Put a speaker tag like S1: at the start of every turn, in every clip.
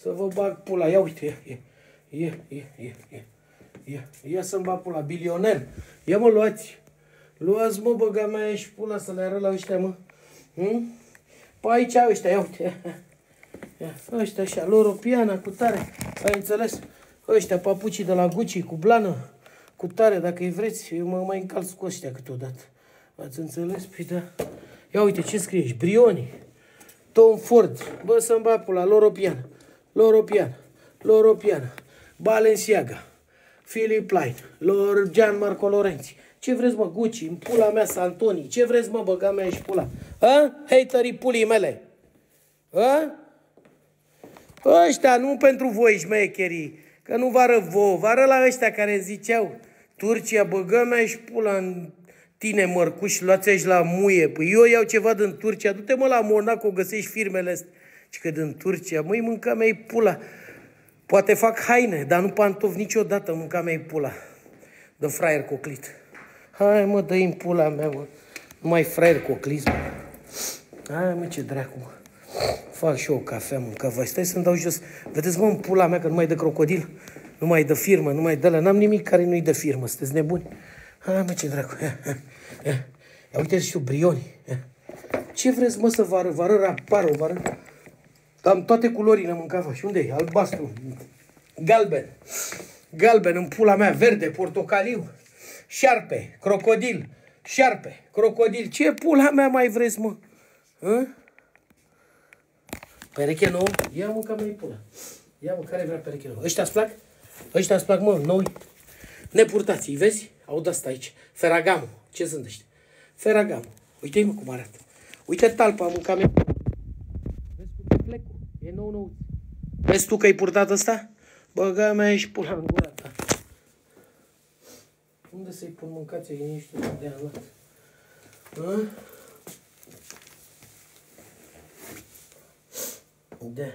S1: Să vă bag pula. Ia uite, ia să-mi bag pula. Bilioner. Ia mă, luați. Luați, mă, băga mea și pula să le arăt la ăștia, mă. Păi aici ăștia, ia uite. Ăștia așa, Loropiana, cu tare. Ai înțeles? Ăștia papucii de la Gucci, cu blană, cu tare, dacă îi vreți, eu mă mai încalț cu ăștia câteodată. Ați înțeles? Păi da. Ia uite ce scrie aici. Brioni, Tom Ford, bă, să-mi bag pula, Loropiana, Balenciaga, Philip Plein, Gianmarco Lorenzi. Ce vreți, mă, Gucci, în pula mea, Santoni, ce vreți, mă, băga mea și pula? Haterii pulii mele. Ăștia, nu pentru voi, șmecherii, că nu vă arăt vouă, vă arăt la ăștia care îmi ziceau Turcia, băga mea și pula în tine, mărcuși, luați aici la muie. Păi eu iau ceva din Turcia, du-te, mă, la Monaco, găsești firmele astea. Și că din Turcia, măi, mânca mea-i pula. Poate fac haine, dar nu pantofi niciodată, mânca mea-i pula. De fraier coclit. Hai, mă, dă-i în pula mea, mă. Nu mai fraier coclit, mă. Hai, mă, ce dracu, mă. Fac și eu o cafea, mânca, voi. Stai să-mi dau jos. Vedeți, mă, în pula mea, că nu mai dă crocodil, nu mai dă firmă, nu mai dă la. N-am nimic care nu-i dă firmă, sunteți nebuni? Hai, mă, ce dracu. Ia uite și eu, brioni. Ce vreți, mă, să vă arăt? Vă arăt raparul, vă arăt. Am toate culorile mâncava. Și unde e? Albastru, galben, galben în pula mea, verde, portocaliu, șarpe, crocodil, șarpe, crocodil. Ce pula mea mai vreți, mă? Pereche nou? Ia, mă, că mai pula. Ia, mă, care vrea pereche nou? Ăștia-ți plac? Ăștia-ți plac, mă, noi? Nepurtați, îi vezi? Au de-asta aici. Ferragamo. Ce sunt ăștia? Ferragamo. Uite-i, mă, cum arată. Uite talpa, mânca mea. Vezi cum e flecul? E nou. Vezi tu că ai purtat ăsta? Băga mea și pula în gura ta. Unde să-i pun mâncați-i? Nu știu de am luat. Da.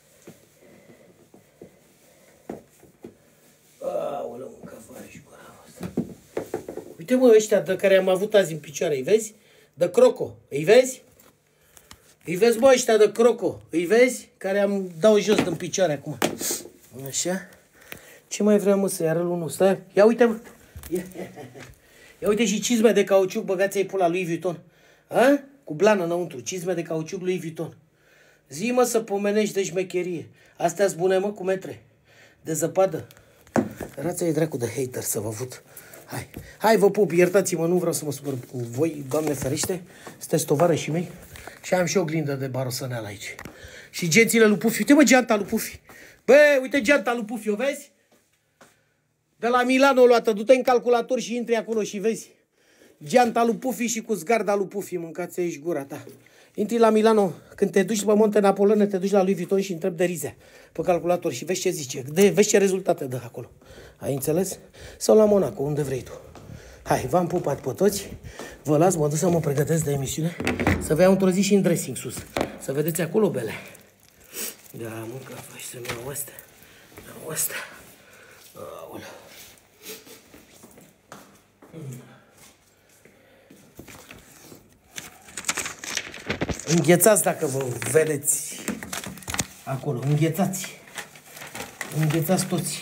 S1: Aoleu, mânca fără și gura asta. Uite, mă, ăștia de care am avut azi în picioare, îi vezi? De croco, îi vezi? Îi vezi, bă, ăștia de croco, îi vezi? Care am dau jos din picioare acum. Așa. Ce mai vreau, mă, să-i arăt unul? Stai, ia uite, mă. Ia uite și cizme de cauciuc, băgați-ai pula lui Vuitton. Cu blană înăuntru, cizme de cauciuc lui Vuitton. Zi, mă, să pomenești de șmecherie. Astea-s bune, mă, cu metre. De zăpadă. Rața-i dracu de hater să vă văd. Hai, vă pup, iertați-mă, nu vreau să mă supăr cu voi, Doamne ferește. Sunteți tovarășii mei. Și am și o glindă de barosăneală aici. Și gențile lui Pufi. Uite, mă, geanta lui Pufi. Bă, uite geanta lui Pufi, o vezi? De la Milano o luată. Du-te în calculator și intri acolo și vezi. Geanta lui Pufi și cu zgarda lui Pufi. Mâncați aici gura ta. Intri la Milano, când te duci pe Monte Napoleone, te duci la lui Vuitton și întrebi de rize pe calculator și vezi ce zice, vezi ce rezultate dă acolo. Ai înțeles? Sau la Monaco, unde vrei tu. Hai, v-am pupat pe toți, vă las, mă duc să mă pregătesc de emisiune, să vă iau într-o zi și în dressing sus. Să vedeți acolo, bele. Da, mă, că faci să-mi iau astea. Iau astea. Aoleu. Înghețați dacă vă vedeți acolo, înghețați. Înghețați toți.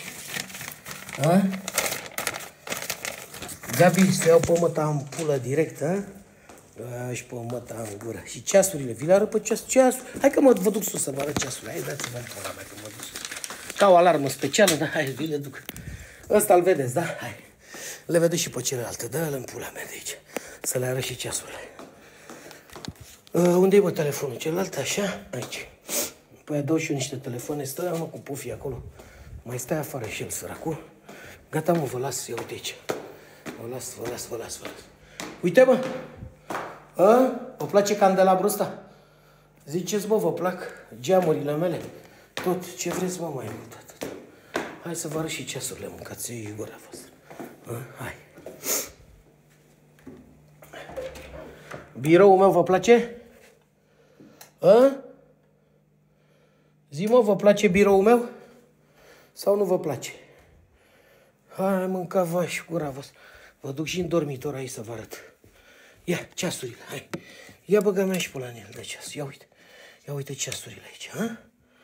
S1: Gabi, să iau pe măta în pulă direct, și pe măta în gură. Și ceasurile, vi le arăt pe ceasul. Hai că vă duc sus să vă arăt ceasurile. Hai, dați-vă în pula mea că mă duc sus. Ca o alarmă specială, dar hai, vi le duc. Ăsta îl vedeți, da? Hai. Le vedeți și pe celelalte. Dă-l în pula mea de aici. Să le arăt și ceasurile. Unde e, bă, telefonul? Celălalt, așa? Aici. Păi dau și eu niște telefoane. Stă, mă, cu Pufi acolo. Mai stai afară și el, săracul. Gata, mă, vă las. Ia uite aici. Vă las. Uite, mă. Vă place candelabrul ăsta? Ziceți, mă, vă plac geamurile mele? Tot. Ce vreți, mă, mai mult atât? Hai să vă arăt și ceasurile, mâncați-i gura voastră. Hai. Biroul meu vă place? Zi, mă, vă place biroul meu? Sau nu vă place? Hai, mânca vași gura voastră. Vă duc și în dormitor aici să vă arăt. Ia, ceasurile, hai. Ia băga mea și pula în el de ceas. Ia uite ceasurile aici,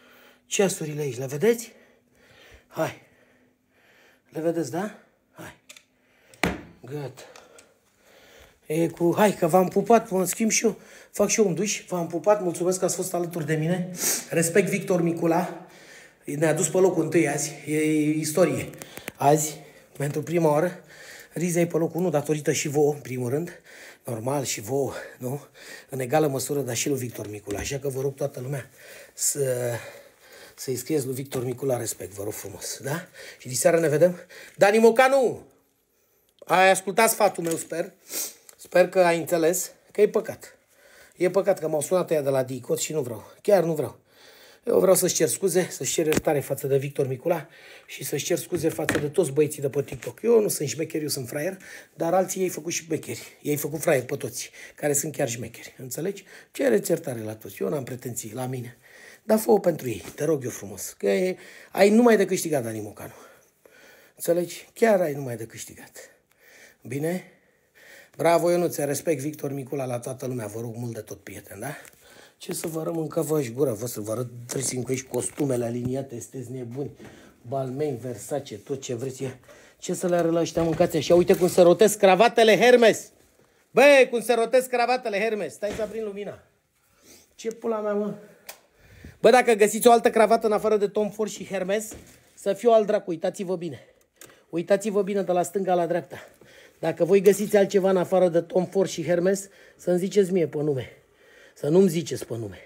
S1: ceasurile aici, le vedeți? Hai. Le vedeți, da? Hai. Gata. Hai că v-am pupat, mă schimb și eu. Fac și eu un duș. V-am pupat, mulțumesc că ați fost alături de mine. Respect Victor Micula. Ne-a dus pe locul 1 azi. E istorie. Azi, pentru prima oară, Riza e pe locul 1 datorită și vouă, în primul rând. Normal și vouă, nu? În egală măsură, dar și lui Victor Micula. Așa că vă rog toată lumea să-i scrieți lui Victor Micula respect, vă rog frumos, da? Și diseară ne vedem. Dani Mocanu! Ai ascultat sfatul meu, sper. Sper că ai înțeles că e păcat. E păcat că m-au sunat ăia de la DICOT și nu vreau. Chiar nu vreau. Eu vreau să-și cer scuze, să-și cer iertare față de Victor Micula și să-și cer scuze față de toți băieții de pe TikTok. Eu nu sunt șmecher, eu sunt fraier, dar alții ei făcut și șmecheri. Ei făcut fraier pe toți, care sunt chiar șmecheri. Înțelegi? Cereți iertare la toți. Eu n-am pretenții la mine. Dar fă-o pentru ei, te rog eu frumos. Că ai numai de câștigat, Dani Mocanu. Înțelegi? Chiar ai numai de câștigat. Bine? Bravo, Ionuț, respect Victor Micula la toată lumea. Vă rog mult de tot, prieten, da? Ce să vă rămân că vă-și gura, vă să vă arăt dressing cu aici, costumele aliniate, sunteți nebuni, Balmain, Versace, tot ce vreți. Ce să le arăt la ăștia mâncați așa? Uite cum se rotesc cravatele Hermes. Băi, cum se rotesc cravatele Hermes. Stai să aprind lumina. Ce pula mea, mă? Bă, dacă găsiți o altă cravată în afară de Tom Ford și Hermes, să fiu al dracu, uitați-vă bine. Uitați-vă bine de la stânga la dreapta. Dacă voi găsiți altceva în afară de Tom Ford și Hermes, să-mi ziceți mie pe nume. Să nu-mi ziceți pe nume.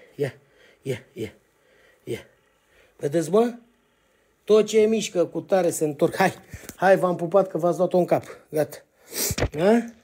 S1: Ia. Vedeți, mă? Tot ce mișcă cu tare se întorc. Hai, v-am pupat că v-ați luat-o în cap. Gata. A?